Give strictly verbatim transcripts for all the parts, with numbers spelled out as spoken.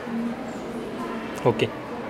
Okay.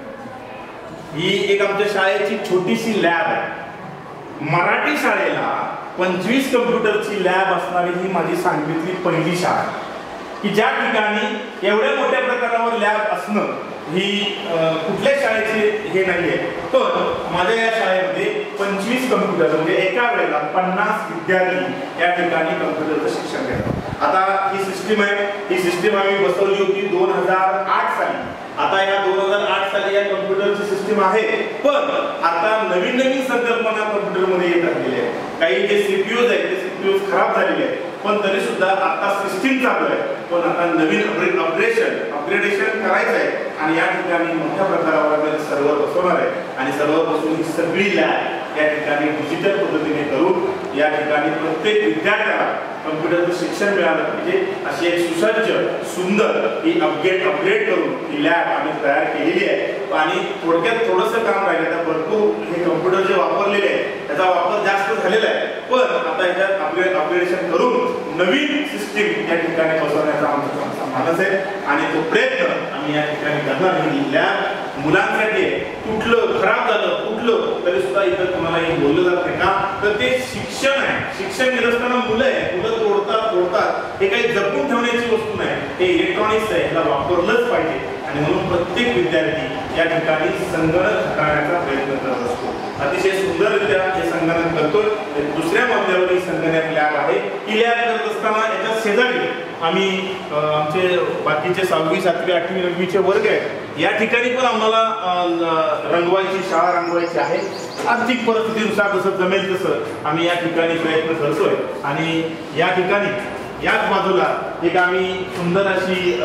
ही एक आमच्या शाळेची छोटीशी लॅब आहे. मराठी शाळेला पंचवीस कम्प्युटरची लॅब असणारी ही माझी सांगलीतली पहिली शाळा आहे की ज्या ठिकाणी एवढ्या मोठ्या प्रकारावर लॅब असणं ही कुठल्या शाळेचे हे नाहीये. पण माझ्या या शाळेमध्ये पंचवीस कम्प्युटर म्हणजे एका वेळेला पन्नास विद्यार्थी या ठिकाणी कम्प्युटरचं शिक्षण घेतात. आता ही सिस्टीम आहे, ही सिस्टीम आम्ही बसवली होती दोन हजार आठ साली. आता या दोन हजार आठ साली या कम्प्युटरची सिस्टीम आहे, पण आता नवीन नवीन संकल्पना कम्प्युटरमध्ये येत राहिलेल्या आहेत. काही जे सीपीयूज आहेत ते सीपीयूज खराब झालेले आहेत, पण तरी सुद्धा आता सिस्टीम चालू आहे. पण आता नवीन अपग्रेड अपग्रेशन अपग्रेडेशन करायचं आहे आणि या ठिकाणी मोठ्या प्रकारावर सर्व्हर बसवणार आहे आणि सर्व्हर बसवून ही सगळी लॅब या ठिकाणी डिजिटल पद्धतीने करून या ठिकाणी प्रत्येक विद्यार्थ्याला कम्प्युटरचं शिक्षण मिळालं पाहिजे अशी एक सुसज्ज सुंदर ही अपग्रेड अपग्रेड करून ही लॅब आम्ही तयार केलेली आहे. आणि थोडक्यात थोडंसं काम राहिलं तर भरपूर हे कम्प्युटर जे वापरलेले आहे त्याचा वापर जास्त झालेला आहे, पण आता ह्याच्यात अपग्रेड अपग्रेडेशन करून नवीन सिस्टीम या ठिकाणी बसवण्याचा आमचा मानस आहे आणि तो प्रयत्न आम्ही या ठिकाणी करणार. ही लॅब मुलांसाठी कुठलं खराब झालं कुठलं तरी सुद्धा इथं तुम्हाला हे बोललं जात नाही का, तर ते शिक्षण आहे. शिक्षण घेत असताना मुलं आहे, मुलं तोडतात तोडतात हे काही जपून ठेवण्याची वस्तू नाही, हे इलेक्ट्रॉनिक्स आहे, ह्याला वापरलंच पाहिजे. आणि म्हणून प्रत्येक विद्यार्थी या ठिकाणी संगणक हाताळण्याचा प्रयत्न करत असतो. अतिशय सुंदररित्या हे संगणक करतोय. दुसऱ्या मजल्यावर ही संगणक लॅब आहे. ही लॅब करत असताना याच्या शेजारी आम्ही आमचे बाकीचे सहावी सातवी आठवी नववीचे वर्ग आहेत, या ठिकाणी पण आम्हाला रंगवायची शाळा रंगवायची आहे. आर्थिक परिस्थितीनुसार जसं जमेल तसं आम्ही या ठिकाणी प्रयत्न करतोय. आणि या ठिकाणी याच बाजूला एक आम्ही सुंदर अशी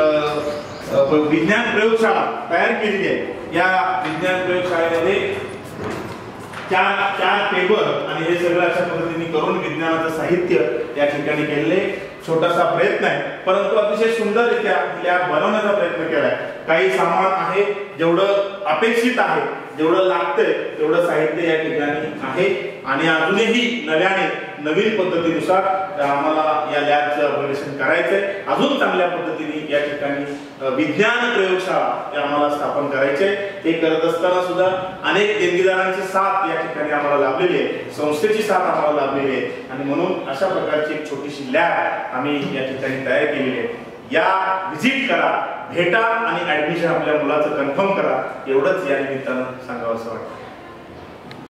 विज्ञान प्रयोगशाळा तयार केलेली आहे. या विज्ञान प्रयोगशाळेमध्ये चार चार टेबल आणि हे सगळं अशा पद्धतीने करून विज्ञानाचं साहित्य या ठिकाणी केलेले छोटासा प्रयत्न आहे, परंतु अतिशय सुंदररित्या लॅब बनवण्याचा प्रयत्न केलाय. काही सामान आहे जेवढं अपेक्षित आहे जेवढं लागतंय तेवढं साहित्य या ठिकाणी आहे आणि अजूनही नव्याने नवीन पद्धतीनुसार आम्हाला या लॅबचं अपग्रेडेशन करायचंय. अजून चांगल्या पद्धतीने या ठिकाणी विज्ञान प्रयोगशाळा आम्हाला स्थापन करायचे. हे करत असताना सुद्धा अनेक देणगीदारांची साथ या ठिकाणी आम्हाला लाभलेली आहे, संस्थेची साथ आम्हाला लाभलेली आहे आणि म्हणून अशा प्रकारची एक छोटीशी लॅब आम्ही या ठिकाणी तयार केलेली आहे. या व्हिजिट करा, भेटा आणि ऍडमिशन आपल्या मुलाचं कन्फर्म करा, एवढंच या निमित्तानं सांगावं असं वाटतं.